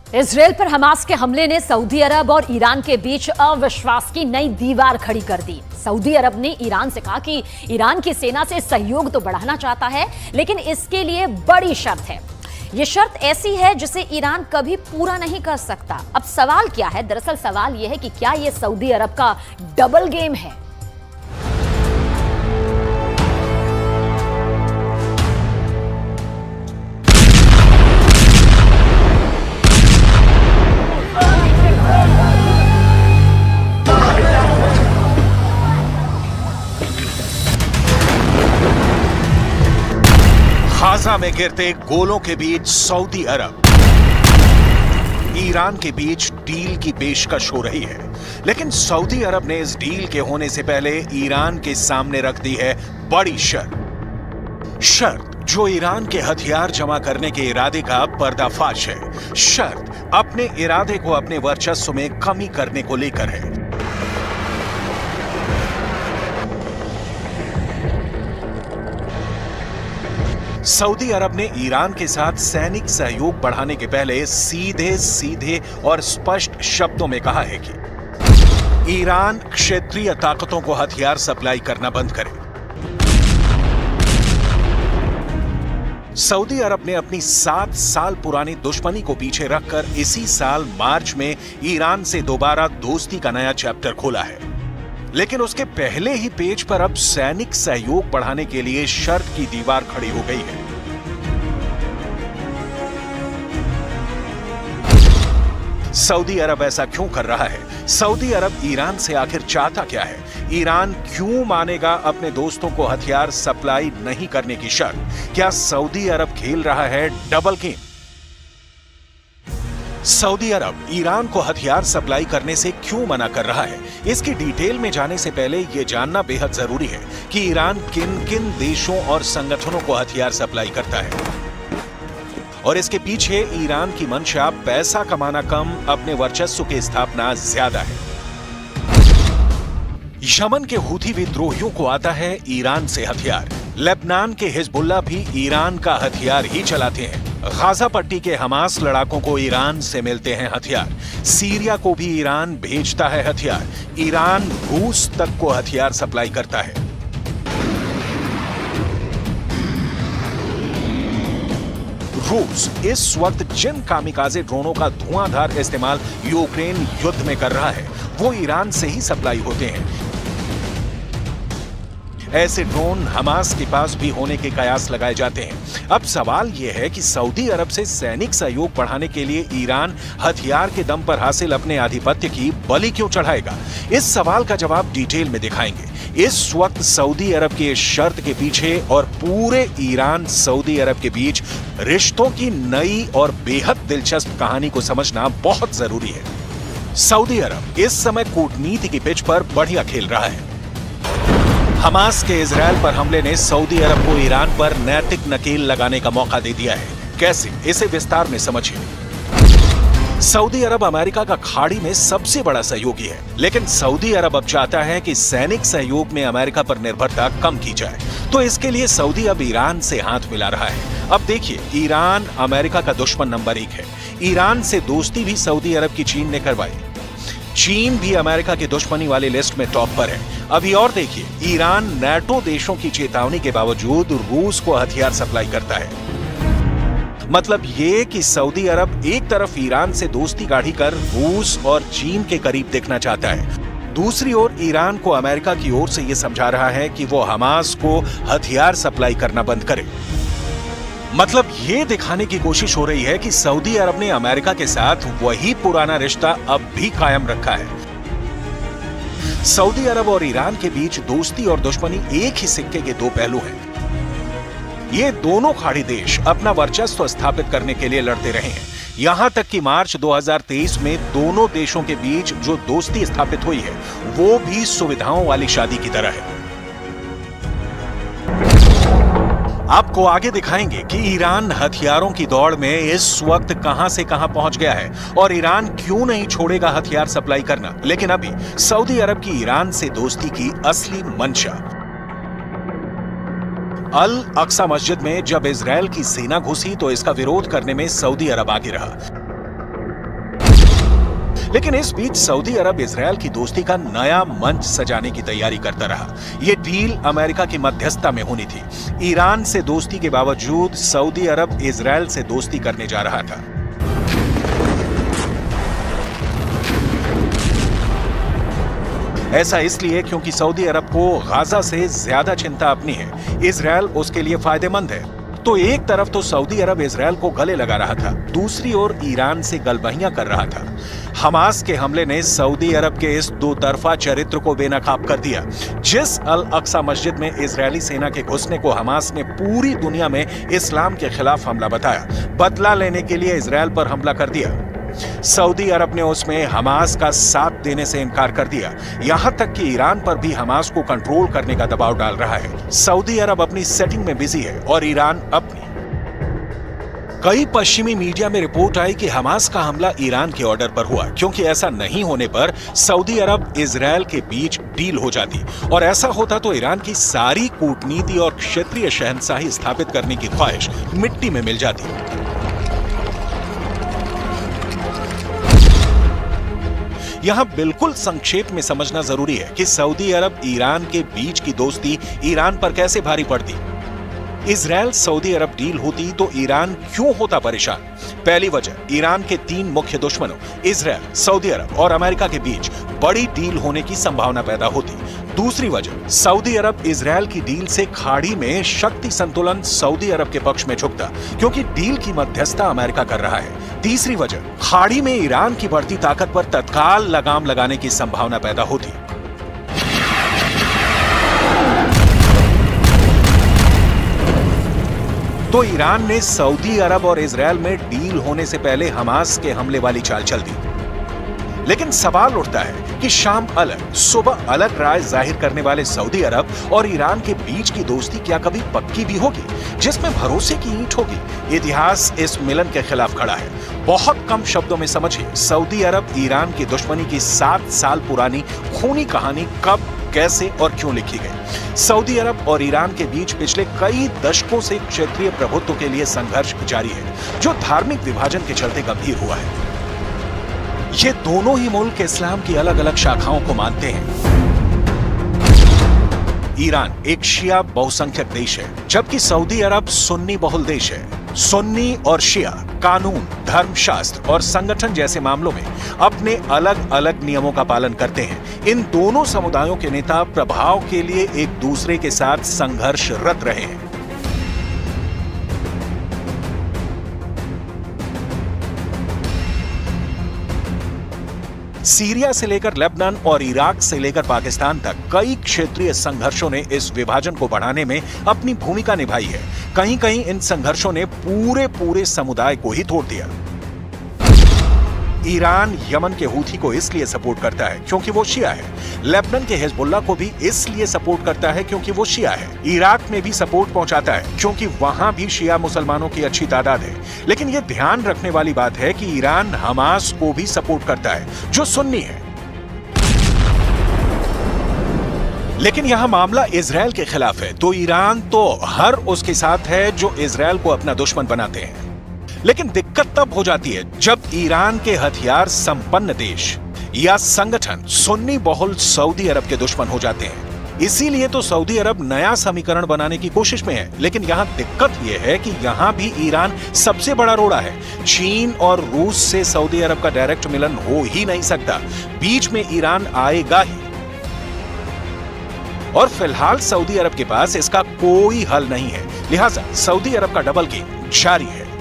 Israel पर Hamas के हमले ने सऊदी अरब और ईरान के बीच अविश्वास की नई दीवार खड़ी कर दी। सऊदी अरब ने ईरान से कहा कि ईरान की सेना से सहयोग तो बढ़ाना चाहता है, लेकिन इसके लिए बड़ी शर्त है। यह शर्त ऐसी है जिसे ईरान कभी पूरा नहीं कर सकता। अब सवाल क्या है? दरअसल सवाल यह है कि क्या यह सऊदी अरब का डबल गेम है? गाजा में गिरते गोलों के बीच सऊदी अरब, ईरान के बीच डील की पेशकश हो रही है। लेकिन सऊदी अरब ने इस डील के होने से पहले ईरान के सामने रख दी है बड़ी शर्त जो ईरान के हथियार जमा करने के इरादे का पर्दाफाश है। शर्त अपने इरादे को अपने वर्चस्व में कमी करने को लेकर है। सऊदी अरब ने ईरान के साथ सैनिक सहयोग बढ़ाने के पहले सीधे और स्पष्ट शब्दों में कहा है कि ईरान क्षेत्रीय ताकतों को हथियार सप्लाई करना बंद करे। सऊदी अरब ने अपनी 7 साल पुरानी दुश्मनी को पीछे रखकर इसी साल मार्च में ईरान से दोबारा दोस्ती का नया चैप्टर खोला है। लेकिन उसके पहले ही पेज पर अब सैनिक सहयोग बढ़ाने के लिए शर्त की दीवार खड़ी हो गई है। सऊदी अरब ऐसा क्यों कर रहा है? सऊदी अरब ईरान से आखिर चाहता क्या है? ईरान क्यों मानेगा अपने दोस्तों को हथियार सप्लाई नहीं करने की शर्त? क्या सऊदी अरब खेल रहा है double game? Saudi Arab Iran को हथियार सप्लाई करने से क्यों मना कर रहा है? इसकी डिटेल में जाने से पहले यह जानना बेहद जरूरी है कि ईरान किन किन देशों और संगठनों को हथियार सप्लाई करता है और इसके पीछे ईरान की मंशा पैसा कमाना कम, अपने वर्चस्व की स्थापना ज्यादा है। यमन के हूथी विद्रोहियों को आता है ईरान से हथियार। लेबनान के हिजबुल्लाह भी ईरान का हथियार ही चलाते हैं। गाजा पट्टी के हमास लड़ाकों को ईरान से मिलते हैं हथियार। सीरिया को भी ईरान भेजता है हथियार। ईरान रूस तक को हथियार सप्लाई करता है। रूस इस वक्त जिन कामिकाजे ड्रोनों का धुआंधार इस्तेमाल यूक्रेन युद्ध में कर रहा है, वो ईरान से ही सप्लाई होते हैं। ऐसे ड्रोन हमास के पास भी होने के कयास लगाए जाते हैं। अब सवाल यह है कि सऊदी अरब से सैनिक सहयोग बढ़ाने के लिए ईरान हथियार के दम पर हासिल अपने आधिपत्य की बलि क्यों चढ़ाएगा? इस सवाल का जवाब डिटेल में दिखाएंगे। इस वक्त सऊदी अरब की इस शर्त के पीछे और पूरे ईरान सऊदी अरब के बीच रिश्तों की नई और बेहद दिलचस्प कहानी को समझना बहुत जरूरी है। सऊदी अरब इस समय कूटनीति की पिच पर बढ़िया खेल रहा है। हमास के इजरायल पर हमले ने सऊदी अरब को ईरान पर नैतिक नकेल लगाने का मौका दे दिया है। कैसे? इसे विस्तार में समझिए। सऊदी अरब अमेरिका का खाड़ी में सबसे बड़ा सहयोगी है, लेकिन सऊदी अरब अब चाहता है कि सैनिक सहयोग में अमेरिका पर निर्भरता कम की जाए। तो इसके लिए सऊदी अब ईरान से हाथ मिला रहा है। अब देखिए, ईरान अमेरिका का दुश्मन नंबर 1 है। ईरान से दोस्ती भी सऊदी अरब की चीन ने करवाई। चीन भी अमेरिका की दुश्मनी वाली लिस्ट में टॉप पर है। अभी और देखिए, ईरान नाटो देशों की चेतावनी के बावजूद रूस को हथियार सप्लाई करता है। मतलब ये कि सऊदी अरब एक तरफ ईरान से दोस्ती गाढ़ी कर रूस और चीन के करीब देखना चाहता है, दूसरी ओर ईरान को अमेरिका की ओर से यह समझा रहा है कि वो हमास को हथियार सप्लाई करना बंद करे। मतलब ये दिखाने की कोशिश हो रही है कि सऊदी अरब ने अमेरिका के साथ वही पुराना रिश्ता अब भी कायम रखा है। सऊदी अरब और ईरान के बीच दोस्ती और दुश्मनी एक ही सिक्के के दो पहलू हैं। ये दोनों खाड़ी देश अपना वर्चस्व स्थापित करने के लिए लड़ते रहे हैं। यहां तक कि मार्च 2023 में दोनों देशों के बीच जो दोस्ती स्थापित हुई है, वो भी सुविधाओं वाली शादी की तरह है। आपको आगे दिखाएंगे कि ईरान हथियारों की दौड़ में इस वक्त कहां से कहां पहुंच गया है और ईरान क्यों नहीं छोड़ेगा हथियार सप्लाई करना। लेकिन अभी सऊदी अरब की ईरान से दोस्ती की असली मंशा। अल अक्सा मस्जिद में जब इजरायल की सेना घुसी तो इसका विरोध करने में सऊदी अरब आगे रहा। लेकिन इस बीच सऊदी अरब इजरायल की दोस्ती का नया मंच सजाने की तैयारी करता रहा। यह डील अमेरिका की मध्यस्थता में होनी थी। ईरान से दोस्ती के बावजूद सऊदी अरब इजरायल से दोस्ती करने जा रहा था। ऐसा इसलिए क्योंकि सऊदी अरब को गाजा से ज्यादा चिंता अपनी है, इजरायल उसके लिए फायदेमंद है। तो एक तरफ तो सऊदी अरब इजरायल को गले लगा रहा था, दूसरी ओर ईरान से गलबहियां कर रहा था। हमास के हमले ने सऊदी अरब के इस दो तरफा चरित्र को बेनकाब कर दिया। जिस अल अक्सा मस्जिद में इजरायली सेना के घुसने को हमास ने पूरी दुनिया में इस्लाम के खिलाफ हमला बताया, बदला लेने के लिए इजरायल पर हमला कर दिया। सऊदी अरब ने उसमें हमास का साथ देने से इनकार कर दिया। यहां तक कि ईरान पर भी हमास को कंट्रोल करने का दबाव डाल रहा है। सऊदी अरब अपनी सेटिंग में बिजी है और ईरान अपनी। कई पश्चिमी मीडिया में रिपोर्ट आई कि हमास का हमला ईरान के ऑर्डर पर हुआ, क्योंकि ऐसा नहीं होने पर सऊदी अरब इजरायल के बीच डील हो जाती और ऐसा होता तो ईरान की सारी कूटनीति और क्षेत्रीय शहंशाही स्थापित करने की ख्वाहिश मिट्टी में मिल जाती। यहां बिल्कुल संक्षेप में समझना जरूरी है कि सऊदी अरब ईरान के बीच की दोस्ती ईरान पर कैसे भारी पड़ती। इजरायल सऊदी अरब डील होती तो ईरान क्यों होता परेशान? पहली वजह, ईरान के 3 मुख्य दुश्मनों इजरायल, सऊदी अरब और अमेरिका के बीच बड़ी डील होने की संभावना पैदा होती। दूसरी वजह, सऊदी अरब इजरायल की डील से खाड़ी में शक्ति संतुलन सऊदी अरब के पक्ष में झुकता, क्योंकि डील की मध्यस्थता अमेरिका कर रहा है। तीसरी वजह, खाड़ी में ईरान की बढ़ती ताकत पर तत्काल लगाम लगाने की संभावना पैदा होती। तो ईरान ने सऊदी अरब और इजरायल में डील होने से पहले हमास के हमले वाली चाल चल दी। लेकिन सवाल उठता है कि शाम अलग सुबह अलग राय जाहिर करने वाले सऊदी अरब और ईरान के बीच की दोस्ती क्या कभी पक्की भी होगी, जिसमें भरोसे की ईंट होगी? इतिहास इस मिलन के खिलाफ खड़ा है। बहुत कम शब्दों में समझिए, सऊदी अरब ईरान की दुश्मनी की 7 साल पुरानी खूनी कहानी कब, कैसे और क्यों लिखी गई। सऊदी अरब और ईरान के बीच पिछले कई दशकों से क्षेत्रीय प्रभुत्व के लिए संघर्ष जारी है, जो धार्मिक विभाजन के चलते गंभीर हुआ है। ये दोनों ही मुल्क इस्लाम की अलग अलग शाखाओं को मानते हैं। ईरान एक शिया बहुसंख्यक देश है, जबकि सऊदी अरब सुन्नी बहुल देश है। सुन्नी और शिया कानून, धर्मशास्त्र और संगठन जैसे मामलों में अपने अलग अलग नियमों का पालन करते हैं। इन दोनों समुदायों के नेता प्रभाव के लिए एक दूसरे के साथ संघर्षरत रहे हैं। सीरिया से लेकर लेबनान और इराक से लेकर पाकिस्तान तक कई क्षेत्रीय संघर्षों ने इस विभाजन को बढ़ाने में अपनी भूमिका निभाई है। कहीं कहीं इन संघर्षों ने पूरे समुदाय को ही तोड़ दिया। ईरान यमन के हूथी को इसलिए सपोर्ट करता है क्योंकि वो शिया है। लेबनान के हिजबुल्लाह को भी इसलिए सपोर्ट करता है क्योंकि वो शिया है। इराक में भी सपोर्ट पहुंचाता है क्योंकि वहां भी शिया मुसलमानों की अच्छी तादाद है। लेकिन यह ध्यान रखने वाली बात है कि ईरान हमास को भी सपोर्ट करता है, जो सुन्नी है। लेकिन यहां मामला इजरायल के खिलाफ है, तो ईरान तो हर उसके साथ है जो इजरायल को अपना दुश्मन बनाते हैं। लेकिन दिक्कत तब हो जाती है जब ईरान के हथियार संपन्न देश या संगठन सुन्नी बहुल सऊदी अरब के दुश्मन हो जाते हैं। इसीलिए तो सऊदी अरब नया समीकरण बनाने की कोशिश में है। लेकिन यहां दिक्कत यह है कि यहां भी ईरान सबसे बड़ा रोड़ा है। चीन और रूस से सऊदी अरब का डायरेक्ट मिलन हो ही नहीं सकता, बीच में ईरान आएगा ही। और फिलहाल सऊदी अरब के पास इसका कोई हल नहीं है, लिहाजा सऊदी अरब का डबल गेम जारी है।